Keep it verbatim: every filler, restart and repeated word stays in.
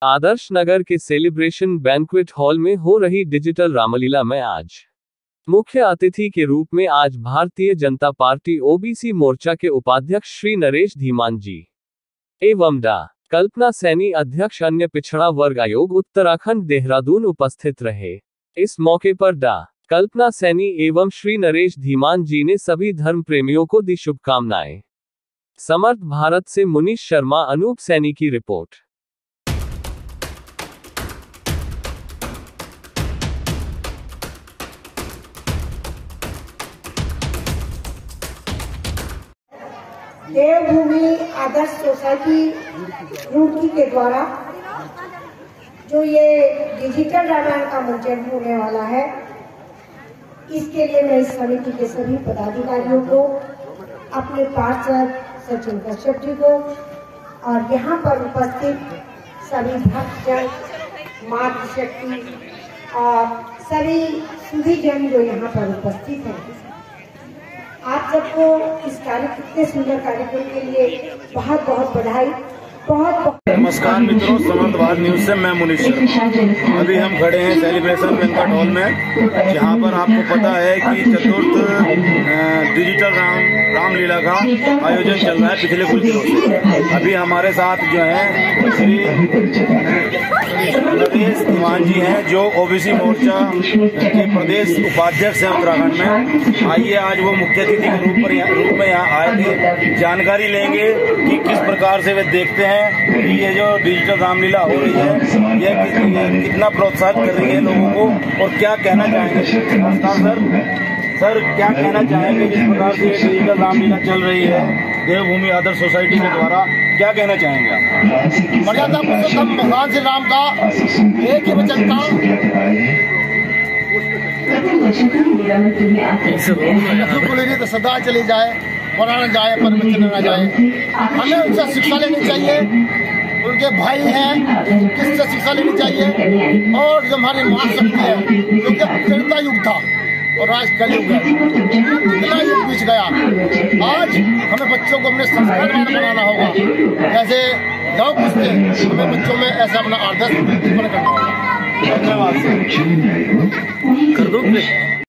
आदर्श नगर के celebration banquet hall में हो रही डिजिटल रामलीला में आज मुख्य अतिथि के रूप में आज भारतीय जनता पार्टी ओबीसी मोर्चा के उपाध्यक्ष श्री नरेश धीमान जी एवं डा कल्पना सैनी अध्यक्ष अन्य पिछड़ा वर्ग आयोग उत्तराखंड देहरादून उपस्थित रहे। इस मौके पर डा कल्पना सैनी एवं श्री नरेश धीमान जी ने सभी धर्म प्रेमियों को दी शुभकामनाएं। समर्थ भारत से मुनीश शर्मा, अनूप सैनी की रिपोर्ट। देवभूमि आदर्श सोसाइटी रुड़की के द्वारा जो ये डिजिटल रामायण का मंचन होने वाला है, इसके लिए मैं इस समिति के सभी पदाधिकारियों को, अपने पार्षद सचिन कश्यप जी को और यहाँ पर उपस्थित सभी भक्तजन, मातृशक्ति और सभी सुधीजन जो यहाँ पर उपस्थित हैं, आप सबको इस कार्यक्रम इतने सुंदर कार्यक्रम के लिए बहुत बहुत बधाई। बहुत बहुत नमस्कार मित्रों, समर्थ भारत न्यूज से मैं मुनीश शर्मा। अभी हम खड़े हैं सेलिब्रेशन बैंक्वेट हॉल में, जहां पर आपको पता है कि चतुर्थ डिजिटल राम रामलीला का आयोजन चल रहा है पिछले कुछ दिनों से। अभी हमारे साथ जो है श्री नरेश धीमान जी हैं, जो ओबीसी मोर्चा के प्रदेश उपाध्यक्ष हैं उत्तराखंड में। आइए आज वो मुख्य अतिथि के रूप पर रूप में यहाँ आए थे, जानकारी लेंगे कि किस प्रकार से वे देखते हैं कि ये जो डिजिटल रामलीला हो रही है ये कितना प्रोत्साहित कर रही है लोगों को, और क्या कहना चाहेंगे। नमस्कार सर सर क्या कहना चाहेंगे जिस प्रकार से डिजिटल रामलीला चल रही है देवभूमि आदर्श सोसाइटी के द्वारा, क्या कहना चाहेंगे आप? मर्यादा पुरुषोत्तम भगवान श्री राम का एक ही वचन था, तो सदा चली जाए, पुराना जाए पर वचन न जाए। हमें उनसे शिक्षा लेनी चाहिए, उनके भाई हैं किससे शिक्षा लेनी चाहिए। और जो हमारी माँ शक्ति है, क्योंकि त्रेता युग था और आज कलयुग है, कितना युग बीच गया। आज हमें बच्चों को अपने संस्कारवान बनाना होगा, जैसे गाँव पूछते हमें बच्चों में ऐसा अपना आदर्श उत्पन्न करना होगा। धन्यवाद कर दो।